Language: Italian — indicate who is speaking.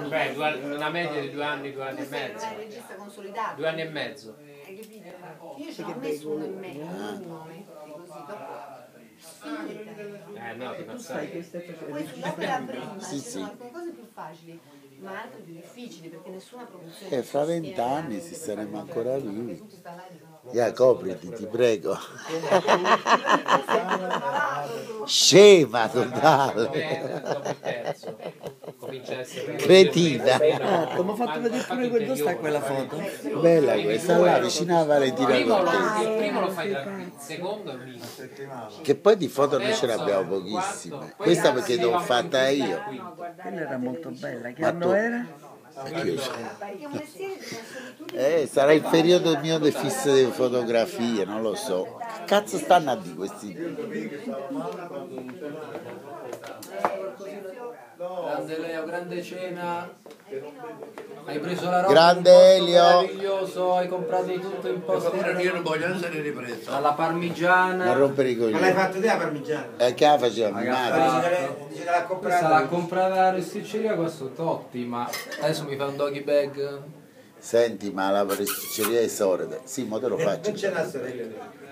Speaker 1: Beh, una media di 2 anni e mezzo.
Speaker 2: Sei regista consolidato.
Speaker 1: 2 anni e mezzo.
Speaker 2: Hai capito? Io ce l'ho nessuno in me, uno, metti così, dopo finita.
Speaker 1: No, ti passai.
Speaker 2: Poi sull'opera prima ci sono alcune cose più facili, ma altre più difficili, perché nessuna produzione...
Speaker 3: fra 20 anni si saremo ancora vivi. Copriti, ti prego. Scema totale.
Speaker 1: Dopo il terzo. Comincia a essere...
Speaker 3: Cretina.
Speaker 4: Mi ha fatto vedere pure quando sta quella foto.
Speaker 3: Bella questa, là vicino a Valentina Cortesi.
Speaker 1: Il primo lo fai tranquillo, il secondo è un minimo.
Speaker 3: Che poi di foto noi ce ne abbiamo pochissime. Questa perché l'ho fatta io.
Speaker 4: Quella era molto bella. Che
Speaker 3: Ma
Speaker 4: anno
Speaker 3: tu-
Speaker 4: era?
Speaker 3: Sarà il periodo mio di fisso di fotografie, non lo so. Che cazzo stanno a dire questi?
Speaker 5: Grande Leo, grande cena. Hai preso la roba
Speaker 3: Grande
Speaker 5: in un posto
Speaker 3: Elio.
Speaker 5: meraviglioso, hai comprato tutto in posto
Speaker 6: Io non voglio essere ripreso.
Speaker 5: alla parmigiana.
Speaker 3: Non rompere i
Speaker 6: Ma l'hai
Speaker 3: coglioni.
Speaker 6: fatto te la parmigiana?
Speaker 3: Che la faceva mia madre?
Speaker 6: Dice che l'ha
Speaker 5: Questa
Speaker 6: comprata.
Speaker 5: l'ha comprata la rosticceria, questo Totti, ma adesso mi fa un doggy bag.
Speaker 3: Senti, ma la pasticceria è sorda. Sì, ma te lo faccio.
Speaker 6: Non c'è la sorella.